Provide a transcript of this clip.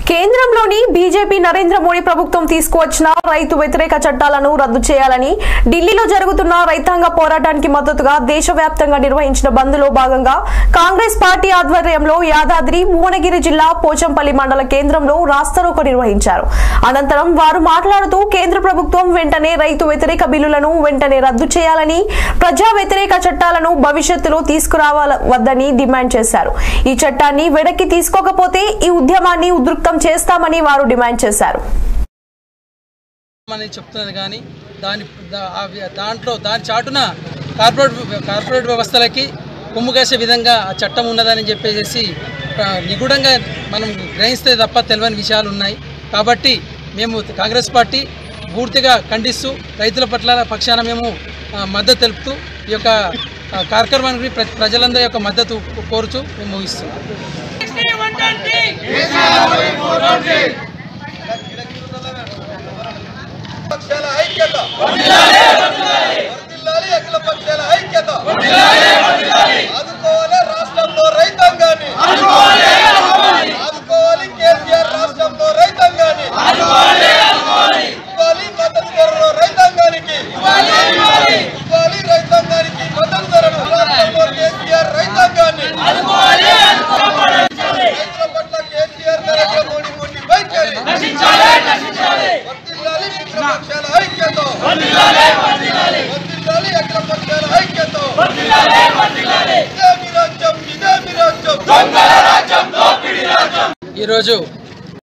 కేంద్రంలోని బీజేపీ నరేంద్ర మోడీ ప్రభుత్వం తీసుకువచ్చిన రైతు వ్యతిరేక చట్టాలను రద్దు చేయాలని ఢిల్లీలో జరుగుతున్న రైతాంగ పోరాటానికి మద్దతుగా దేశవ్యాప్తంగా నిర్వహించిన బంద్లో భాగంగా కాంగ్రెస్ పార్టీ ఆధ్వర్యంలో యాదాద్రి భువనగిరి జిల్లా పోచంపల్లి మండల కేంద్రంలో రాస్తారోకో నిర్వహించారు। అనంతరం వారు మాట్లాడుతూ కేంద్ర ప్రభుత్వం వెంటనే రైతు వ్యతిరేక బిల్లులను వెంటనే రద్దు చేయాలని, ప్రజా వ్యతిరేక చట్టాలను భవిష్యత్తులో తీసుకురావద్దని డిమాండ్ చేశారు। ఈ చట్టాన్ని వెనక్కి తీసుకోకపోతే ఈ ఉద్యమాన్ని ఉధృతం చేస్తామని వారు డిమాండ్ చేశారు। దాని చాటున కార్పొరేట్ వ్యవస్థలకి కొమ్ముగాసే విధంగా ఆ చట్టం ఉన్నదని చెప్పేసి నిగూఢంగా మనం గ్రహిస్తే తప్ప తెలియని విషయాలు ఉన్నాయి। కాబట్టి మేము కాంగ్రెస్ పార్టీ పూర్తిగా ఖండిస్తూ రైతుల పక్షాన మేము మద్దతు తెలుపుతూ ఈ యొక్క కార్యక్రమానికి ప్రజలందరి యొక్క మద్దతు కోరుచూ మేము ముగిస్తున్నాం। ఈరోజు